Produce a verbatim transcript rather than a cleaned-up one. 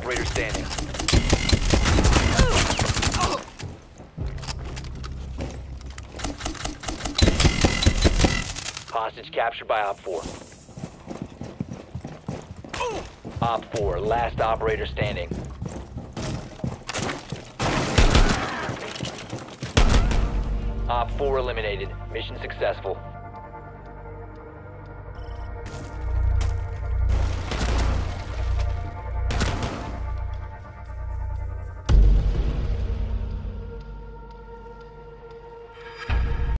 operator standing. Hostage captured by Op four. Op four, last operator standing. Op four eliminated. Mission successful.